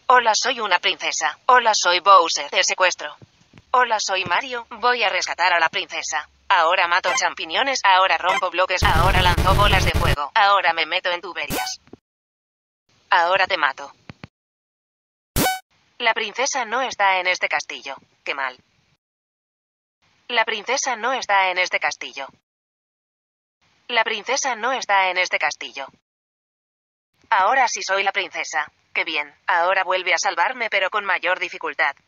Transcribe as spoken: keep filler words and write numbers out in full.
Hola, soy una princesa. Hola, soy Bowser, de secuestro. Hola, soy Mario, voy a rescatar a la princesa. Ahora mato champiñones, ahora rompo bloques, ahora lanzo bolas de fuego, ahora me meto en tuberías. Ahora te mato. La princesa no está en este castillo. Qué mal. La princesa no está en este castillo. La princesa no está en este castillo. Ahora sí soy la princesa. Qué bien. Ahora vuelve a salvarme, pero con mayor dificultad.